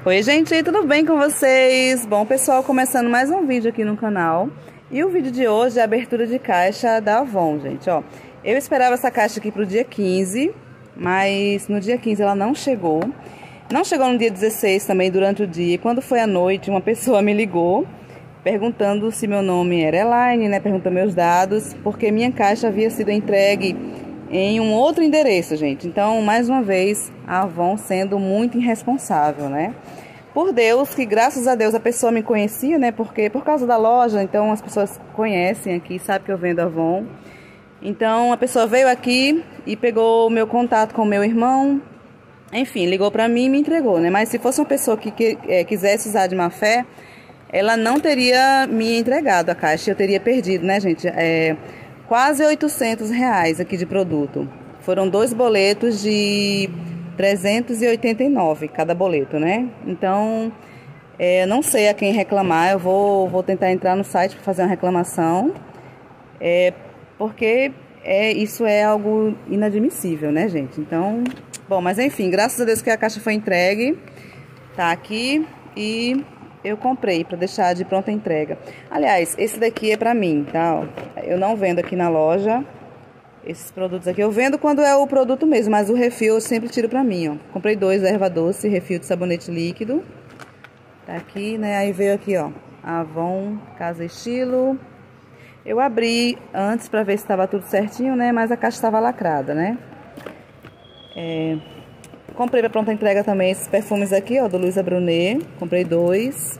Oi gente, tudo bem com vocês? Bom pessoal, começando mais um vídeo aqui no canal. E o vídeo de hoje é a abertura de caixa da Avon, gente, ó. Eu esperava essa caixa aqui pro dia 15, mas no dia 15 ela não chegou. Não chegou no dia 16 também, durante o dia. E quando foi à noite, uma pessoa me ligou perguntando se meu nome era Elaine, né? Perguntando meus dados, porque minha caixa havia sido entregue em um outro endereço, gente. Então, mais uma vez, a Avon sendo muito irresponsável, né? Por Deus, que graças a Deus a pessoa me conhecia, né? Porque por causa da loja, então as pessoas conhecem aqui, sabem que eu vendo Avon. Então, a pessoa veio aqui e pegou o meu contato com o meu irmão. Enfim, ligou pra mim e me entregou, né? Mas se fosse uma pessoa que quisesse usar de má fé, ela não teria me entregado a caixa. Eu teria perdido, né, gente? Quase R$800 aqui de produto. Foram 2 boletos de 389 cada boleto, né? Então, não sei a quem reclamar. Eu vou tentar entrar no site para fazer uma reclamação. Porque isso é algo inadmissível, né, gente? Então, bom, mas enfim, graças a Deus que a caixa foi entregue. Tá aqui e eu comprei para deixar de pronta entrega. Aliás, esse daqui é pra mim, tá? Eu não vendo aqui na loja esses produtos aqui. Eu vendo quando é o produto mesmo, mas o refil eu sempre tiro pra mim, ó. Comprei 2 erva doce, refil de sabonete líquido. Tá aqui, né? Aí veio aqui, ó, Avon Casa Estilo. Eu abri antes pra ver se tava tudo certinho, né? Mas a caixa tava lacrada, né? Comprei pra pronta entrega também esses perfumes aqui, ó, do Luisa Brunet. Comprei 2.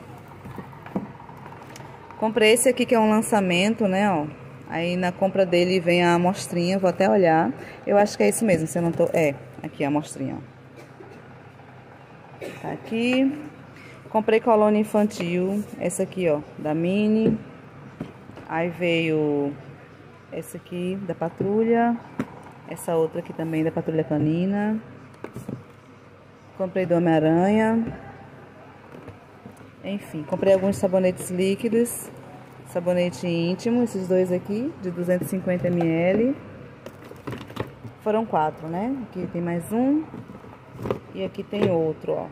Comprei esse aqui que é um lançamento, né, ó. Aí na compra dele vem a amostrinha, vou até olhar. Eu acho que é isso mesmo, se eu não tô... aqui a amostrinha, ó. Tá aqui. Comprei colônia infantil, essa aqui, ó, da Mini. Aí veio essa aqui da Patrulha. Essa outra aqui também da Patrulha Canina. Comprei do Homem-Aranha. Enfim, comprei alguns sabonetes líquidos. Sabonete íntimo, esses 2 aqui, de 250 ml. Foram 4, né? Aqui tem mais um. E aqui tem outro, ó.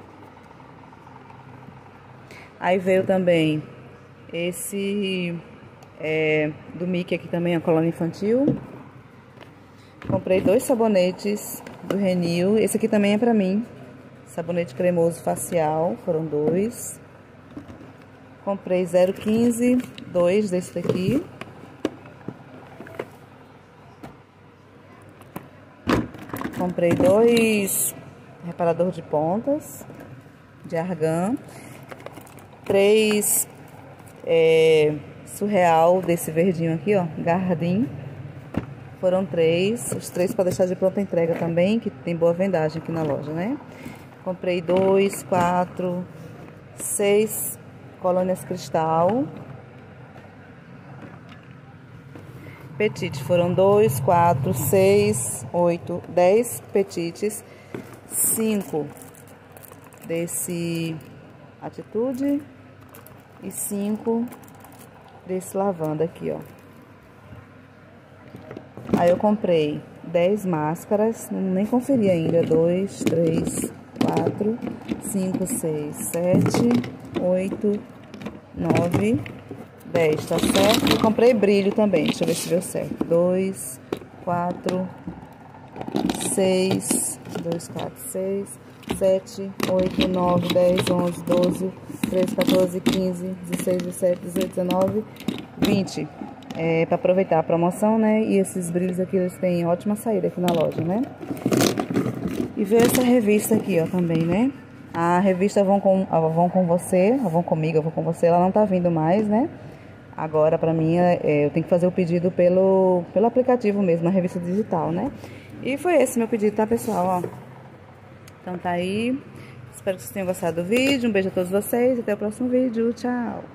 Aí veio também esse do Mickey aqui também, a colônia infantil. Comprei 2 sabonetes do Renil. Esse aqui também é pra mim. Sabonete cremoso facial, foram 2. Comprei 0,15, 2 desse daqui. Comprei 2 reparador de pontas de argan. 3 surreal desse verdinho aqui, ó, Gardim. Foram 3, os 3 para deixar de pronta entrega também, que tem boa vendagem aqui na loja, né? Comprei 2, 4, 6 colônias cristal. Petite, foram 2, 4, 6, 8, 10 petites. 5 desse Atitude e 5 desse lavanda aqui, ó. Aí eu comprei 10 máscaras, nem conferi ainda. 2, 3, 4, 5, 6, 7, 8, 9, 10, tá certo? E comprei brilho também, deixa eu ver se deu certo. 2, 4, 6, 2, 4, 6, 7, 8, 9, 10, 11, 12, 13, 14, 15, 16, 17, 18, 19, 20. Para aproveitar a promoção, né? E esses brilhos aqui, eles têm ótima saída aqui na loja, né? E veio essa revista aqui, ó, também, né? A revista Avon com você, Avon comigo, Avon com você, ela não tá vindo mais, né? Agora, pra mim, eu tenho que fazer o pedido pelo aplicativo mesmo, na revista digital, né? E foi esse meu pedido, tá, pessoal? Ó. Então tá aí. Espero que vocês tenham gostado do vídeo. Um beijo a todos vocês. Até o próximo vídeo. Tchau!